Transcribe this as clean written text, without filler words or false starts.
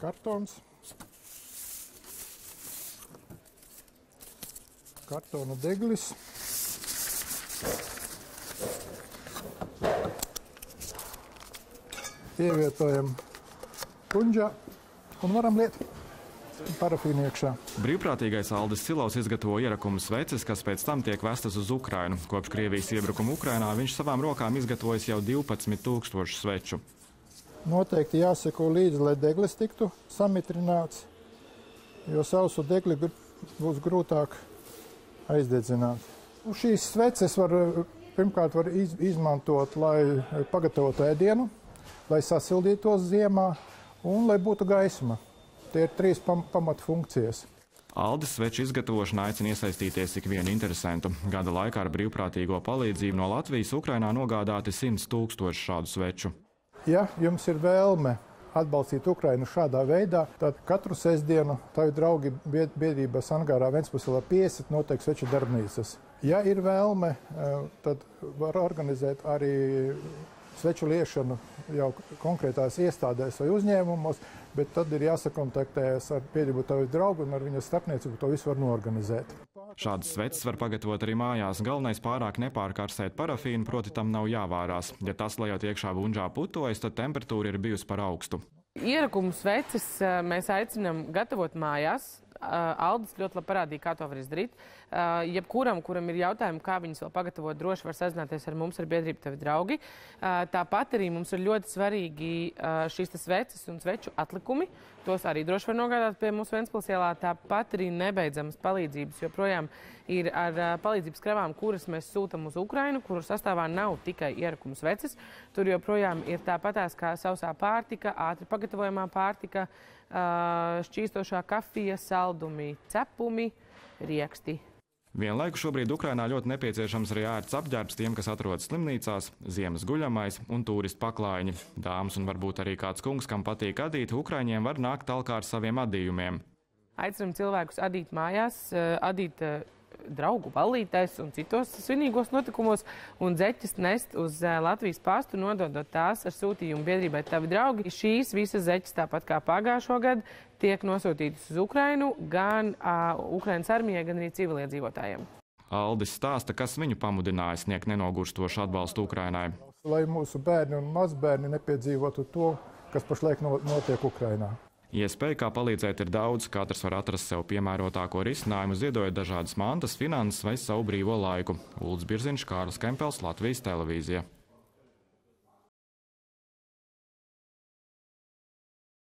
kartons. Kartona deglis. Ievietojam kuņģā un varam liet parafīnu iekšā. Brīvprātīgais Aldis Silovs izgatavo ierakumu sveces, kas pēc tam tiek vestas uz Ukrainu. Kopš Krievijas iebrukuma Ukrainā viņš savām rokām izgatavojis jau 12,000 sveču. Noteikti jāseko līdzi, lai deglis tiktu samitrināts, jo sausu degli būs grūtāk aizdedzināt. Šīs sveces pirmkārt var izmantot, lai pagatavotu ēdienu, lai sasildītos ziemā un lai būtu gaisma. Tie ir 3 pamatfunkcijas. Aldis sveču izgatavošanā aicina iesaistīties ikvienu interesantu. Gada laikā ar brīvprātīgo palīdzību no Latvijas Ukrainā nogādāti 100,000 šādu sveču. Ja jums ir vēlme atbalstīt Ukrainu šādā veidā, tad katru sestdienu Tavi draugi biedrības angārā Ventspilsēlā 50 notiek sveču darbnīcas. Ja ir vēlme, tad var organizēt arī sveču liešanu jau konkrētās iestādēs vai uzņēmumos, bet tad ir jāsakontaktējas ar biedrību Tavi draugu un ar viņas starpniecību to visu var noorganizēt. Šādas sveces var pagatavot arī mājās. Galvenais pārāk nepārkarsēt parafīnu, proti tam nav jāvārās. Ja tas, lejot iekšā bunžā putojas, tad temperatūra ir bijusi par augstu. Ierakumu sveces mēs aicinām gatavot mājās. Aldis ļoti labi parādīja, kā to var izdarīt. Jebkuram, kuram ir jautājumi, kā viņus vēl pagatavot, droši var sazināties ar mums, ar biedrību Tavi draugi. Tāpat arī mums ir ļoti svarīgi šīs sveces un sveču atlikumi. Tos arī droši var nogādāt pie mums Ventspilsēlā. Tāpat arī nebeidzamas palīdzības joprojām ir ar palīdzības kravām, kuras mēs sūtam uz Ukrainu, kuru sastāvā nav tikai ierakumu sveces. Tur joprojām ir tāpatās kā sausā pārtika, ātri pagatavojamā pārtika, šķīstošā kafija, saldumi, cepumi, rieksti. Vienlaikus šobrīd Ukrainā ļoti nepieciešams arī ērts apģērbs tiem, kas atrodas slimnīcās, ziemas guļamais un turistu paklājiņi. Dāmas un varbūt arī kāds kungs, kam patīk adīt, ukraiņiem var nākt talkā ar saviem adījumiem. Aicinam cilvēkus adīt mājās, adīt draugu ballītēs un citos svinīgos notikumos un zeķes nest uz Latvijas pastu, nododot tās ar sūtījumu biedrībai Tavi draugi. Šīs visas zeķes, tāpat kā pagājušo gadu, tiek nosūtītas uz Ukrainu gan Ukrainas armijai, gan arī civiliedzīvotājiem. Aldis stāsta, kas viņu pamudināja sniegt nenogurstošu atbalstu Ukrainai. Lai mūsu bērni un mazbērni nepiedzīvotu to, kas pašlaik notiek Ukrainā. Iespēja, kā palīdzēt, ir daudz. Katrs var atrast sev piemērotāko risinājumu, ziedojot dažādas mantas, finanses vai savu brīvo laiku. Uldis Birziņš, Kārlis Kempels, Latvijas televīzija.